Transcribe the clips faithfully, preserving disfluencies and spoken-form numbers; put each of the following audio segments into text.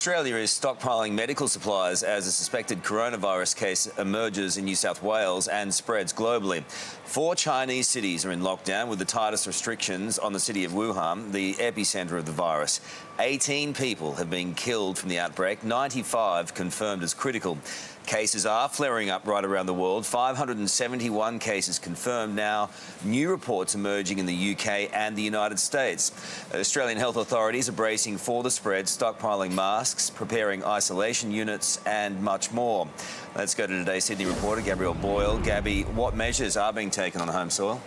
Australia is stockpiling medical supplies as a suspected coronavirus case emerges in New South Wales and spreads globally. Four Chinese cities are in lockdown with the tightest restrictions on the city of Wuhan, the epicentre of the virus. eighteen people have been killed from the outbreak, ninety-five confirmed as critical. Cases are flaring up right around the world. five hundred seventy-one cases confirmed now. New reports emerging in the U K and the United States. Australian health authorities are bracing for the spread, stockpiling masks, preparing isolation units and much more. Let's go to today's Sydney reporter, Gabrielle Boyle. Gabby, what measures are being taken on the home soil?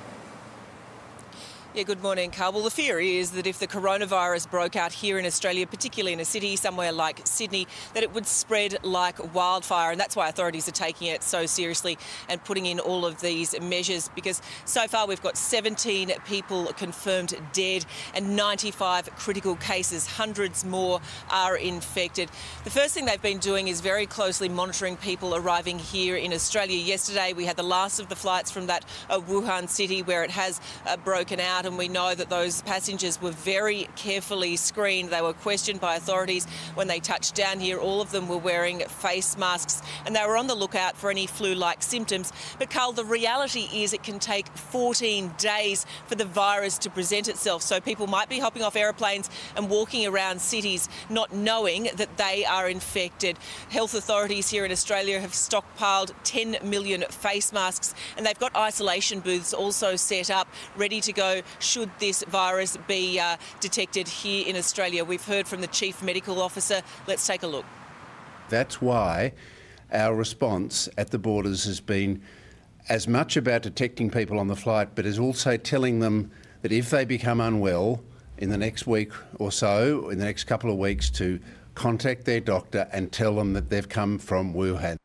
Yeah, good morning, Carl. Well, the fear is that if the coronavirus broke out here in Australia, particularly in a city somewhere like Sydney, that it would spread like wildfire. And that's why authorities are taking it so seriously and putting in all of these measures, because so far we've got seventeen people confirmed dead and ninety-five critical cases. Hundreds more are infected. The first thing they've been doing is very closely monitoring people arriving here in Australia. Yesterday we had the last of the flights from that uh, Wuhan city where it has uh, broken out. And we know that those passengers were very carefully screened. They were questioned by authorities when they touched down here. All of them were wearing face masks and they were on the lookout for any flu-like symptoms. But Carl, the reality is it can take fourteen days for the virus to present itself. So people might be hopping off aeroplanes and walking around cities not knowing that they are infected. Health authorities here in Australia have stockpiled ten million face masks and they've got isolation booths also set up, ready to go should this virus be uh, detected here in Australia. We've heard from the Chief Medical Officer. Let's take a look. That's why our response at the borders has been as much about detecting people on the flight, but is also telling them that if they become unwell in the next week or so, in the next couple of weeks, to contact their doctor and tell them that they've come from Wuhan.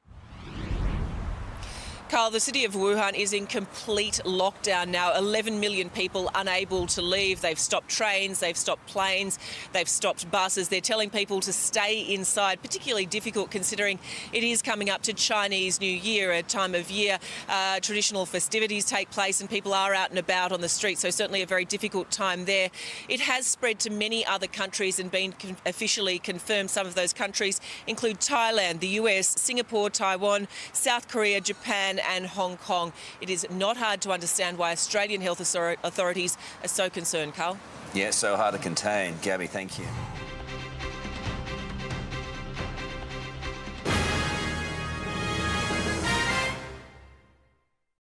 Carl, the city of Wuhan is in complete lockdown now. eleven million people unable to leave. They've stopped trains, they've stopped planes, they've stopped buses. They're telling people to stay inside, particularly difficult considering it is coming up to Chinese New Year, a time of year uh, traditional festivities take place and people are out and about on the street, so certainly a very difficult time there. It has spread to many other countries and been con- officially confirmed. Some of those countries include Thailand, the U S, Singapore, Taiwan, South Korea, Japan and Hong Kong. It is not hard to understand why Australian health authorities are so concerned, Carl. Yeah, so hard to contain. Gabby, thank you.